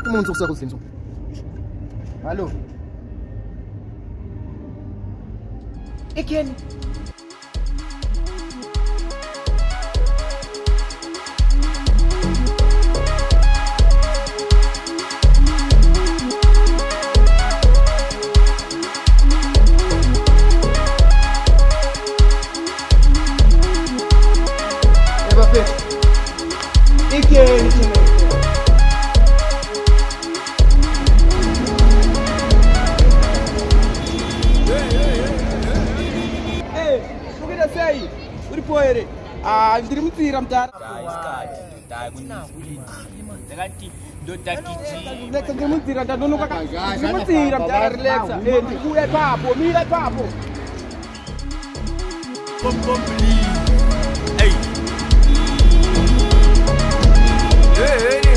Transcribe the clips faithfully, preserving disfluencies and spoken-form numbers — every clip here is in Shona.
Kom ons ook zeggen, hallo. Ik ken. Ik ken. Ah, ndiri mutira mtara. Ndeka ndiri mutira ndadonoka ka. Ndiri mutira mtara relaxa. Eh, ndikuye papo, mira papo. Pom pom bli. Hey. Hey, hey.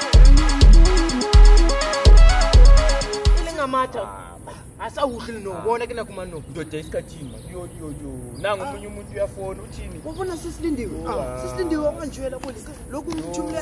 Ilinga mata. Asa ukhili no bona kena kuma no ndoda isikhathini yo yo yo nangu umunye umuntu uyafona uthini ubona sisilindiwe ah sisilindiwe wanjwela bona lokhu umthumela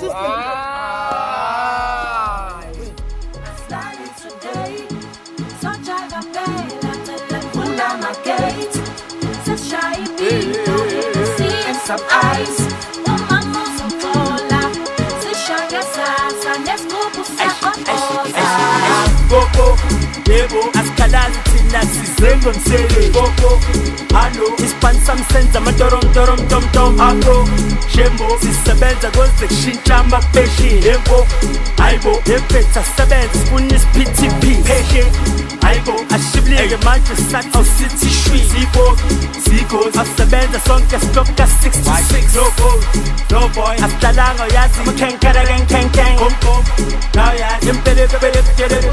yebo asikalazi thina sizengo msele boko hallo ispansa msenza amadorom dorom tom tom akho shembo sisebenza konke kushintsha amapheshi yebo hayibo yephetha sebenza kunisiphi pheshe hayibo ashibleke manje sathi awusithi shwi siko siko asebenza sonke stokka sixty-six no boy no boy asidlalanga uyazi mkhenkera kenkeng kom kom now ya impeleke beleke